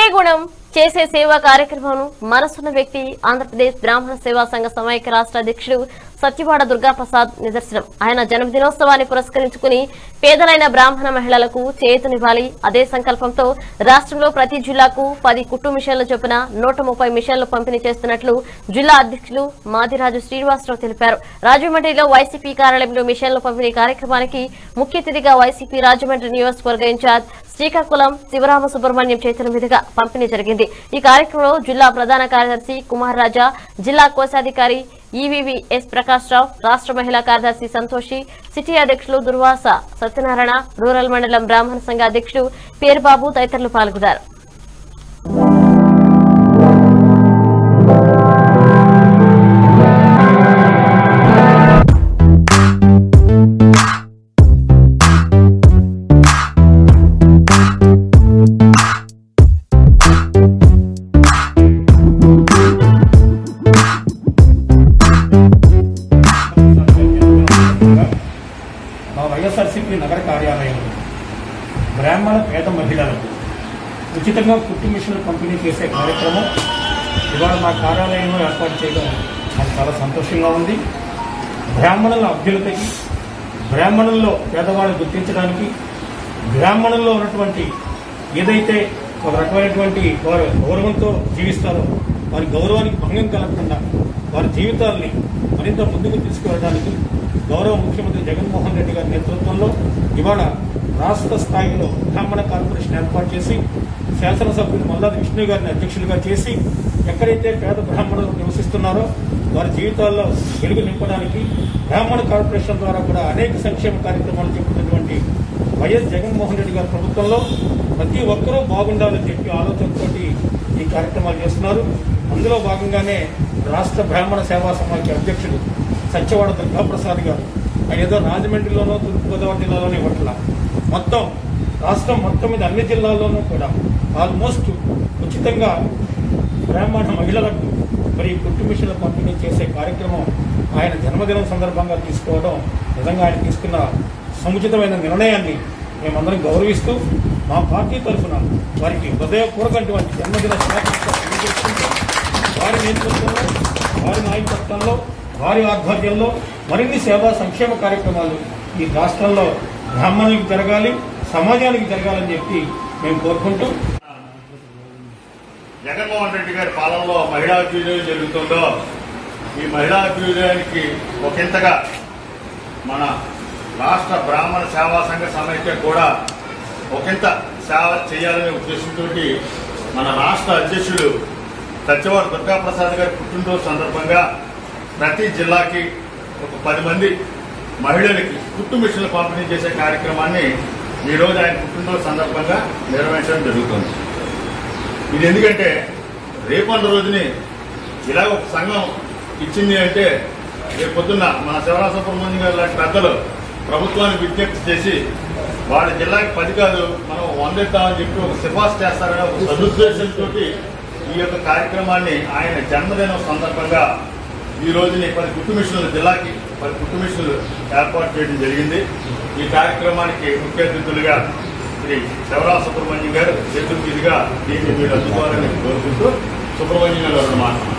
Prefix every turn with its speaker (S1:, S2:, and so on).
S1: గుణం చేసే సేవా కార్యక్రమం మనసున్న వ్యక్తి ఆంధ్రప్రదేశ్ బ్రాహ్మణ సేవా సంఘ సమైక్య రాష్ట్ర అధ్యక్షుడు సత్యవాడ దుర్గాప్రసాద్ నిదర్శనం. ఆయన జన్మదినోత్సవాన్ని పురస్కరించుకుని పేదలైన బ్రాహ్మణ మహిళలకు చేయూతనివ్వాలి. అదే సంకల్పంతో రాష్ట్రంలో ప్రతి జిల్లాకు 10 కుట్టు మిషన్ల చొప్పున 130 మిషన్లు పంపిణీ చేస్తున్నట్లు జిల్లా అధ్యక్షులు మాదిరాజు శ్రీనివాసరావు తెలిపారు. రాజమండ్రిలో వైసీపీ కార్యాలయంలో మిషన్ల పంపిణీ కార్యక్రమానికి ముఖ్య అతిథిగా వైసీపీ రాజమండ్రి నియోజకవర్గ ఇన్ఛార్జ్ శ్రీకాకుళం శివరామ సుబ్రహ్మణ్యం చేతుల మీదుగా పంపిణీ జరిగింది. ఈ కార్యక్రమంలో జిల్లా ప్రధాన కార్యదర్శి కుమార్ రాజా, జిల్లా కోశాధికారి ఈవీవీఎస్ ప్రకాష్ రావు, రాష్ట్ర మహిళా కార్యదర్శి సంతోషి, సిటీ అధ్యక్షులు దుర్వాస సత్యనారాయణ, రూరల్ మండలం బ్రాహ్మణ సంఘ అధ్యక్షుడు పేరుబాబు తదితరులు పాల్గొన్నారు.
S2: వైఎస్ఆర్సీపీ నగర కార్యాలయంలో బ్రాహ్మణ పేద మహిళలకు ఉచితంగా కుట్టు మిషన్లు పంపిణీ చేసే కార్యక్రమం ఇవాళ మా కార్యాలయంలో ఏర్పాటు చేయడం నాకు చాలా సంతోషంగా ఉంది. బ్రాహ్మణుల అభ్యున్నతికి, బ్రాహ్మణుల్లో పేదవాళ్ళు గుర్తించడానికి, బ్రాహ్మణుల్లో ఉన్నటువంటి ఏదైతే ఒక రకమైనటువంటి వారు గౌరవంతో జీవిస్తారో వారి గౌరవానికి భంగం కలగకుండా వారి జీవితాలని మరింత ముందుకు తీసుకువెళ్ళడానికి గౌరవ ముఖ్యమంత్రి జగన్మోహన్ రెడ్డి గారి నేతృత్వంలో ఇవాళ రాష్ట్ర స్థాయిలో బ్రాహ్మణ కార్పొరేషన్ ఏర్పాటు చేసి శాసనసభ్యులు మల్లాది విష్ణు గారిని అధ్యక్షులుగా చేసి ఎక్కడైతే పేద బ్రాహ్మణులు నివసిస్తున్నారో వారి జీవితాల్లో వెలుగు నింపడానికి బ్రాహ్మణ కార్పొరేషన్ ద్వారా కూడా అనేక సంక్షేమ కార్యక్రమాలు చెబుతున్నటువంటి వైఎస్ జగన్మోహన్ రెడ్డి గారి ప్రభుత్వంలో ప్రతి ఒక్కరూ బాగుండాలని చెప్పి ఆలోచనతో ఈ కార్యక్రమాలు చేస్తున్నారు. అందులో భాగంగానే రాష్ట్ర బ్రాహ్మణ సేవా సమాఖ్య అధ్యక్షుడు సత్యవాడ దుర్గాప్రసాద్ గారు ఆయన ఏదో రాజమండ్రిలోనో తూర్పుగోదావరి జిల్లాలోనే ఇవ్వట్ల మొత్తం రాష్ట్రం మొత్తం మీద అన్ని జిల్లాల్లోనూ కూడా ఆల్మోస్ట్ ఉచితంగా బ్రాహ్మణ మహిళలకు మరి కుట్టు మిషన్లు పంపిణీ చేసే కార్యక్రమం ఆయన జన్మదినం సందర్భంగా తీసుకోవడం నిజంగా ఆయన తీసుకున్న సముచితమైన నిర్ణయాన్ని మేమందరం గౌరవిస్తూ మా పార్టీ తరఫున వారికి హృదయపూర్వకటువంటి జన్మదిన వారి నేతృత్వంలో, వారి నాయకత్వంలో, వారి ఆధ్వర్యంలో మరిన్ని సేవా సంక్షేమ కార్యక్రమాలు ఈ రాష్ట్రంలో బ్రాహ్మణులకు జరగాలి, సమాజానికి జరగాలని చెప్పి మేము కోరుకుంటూ
S3: జగన్మోహన్ రెడ్డి గారి పాలనలో మహిళా అభ్యుదయం జరుగుతుందో ఈ మహిళా అభ్యుదయానికి ఒకంతగా మన రాష్ట్ర బ్రాహ్మణ సేవా సంఘ సమైక్య కూడా ఒకంత సేవ చేయాలనే ఉద్దేశంతో మన రాష్ట్ర అధ్యక్షుడు సత్యవాడ దుర్గాప్రసాద్ గారి పుట్టినరోజు సందర్భంగా ప్రతి జిల్లాకి ఒక 10 మంది మహిళలకి కుట్టు మిషన్లు పంపిణీ చేసే కార్యక్రమాన్ని ఈరోజు ఆయన పుట్టినరోజు సందర్భంగా నిర్వహించడం జరుగుతుంది. ఇది ఎందుకంటే రేపన్న రోజుని ఇలా ఒక సంఘం ఇచ్చింది అంటే రేపు పొద్దున్న మన శివరామ సుబ్రహ్మణ్యం గారు లాంటి పెద్దలు ప్రభుత్వానికి విజ్ఞప్తి చేసి వాళ్ళ జిల్లాకి 10 కాదు మనం 100 ఇద్దామని చెప్పి ఒక సిఫార్సు చేస్తారనే ఒక సదుద్దేశంతో ఈ యొక్క కార్యక్రమాన్ని ఆయన జన్మదినం సందర్భంగా ఈ రోజుని 10 కుట్టు మిషన్లు జిల్లాకి 10 కుట్టు మిషన్లు ఏర్పాటు చేయడం జరిగింది. ఈ కార్యక్రమానికి ముఖ్య అతిథులుగా శ్రీ శివరామ సుబ్రహ్మణ్యం గారు చేతుల మీదుగా దీన్ని మీరు అందుకోవాలని కోరుకుంటూ సుబ్రహ్మణ్యం గారు మాట్లాడుతున్నారు.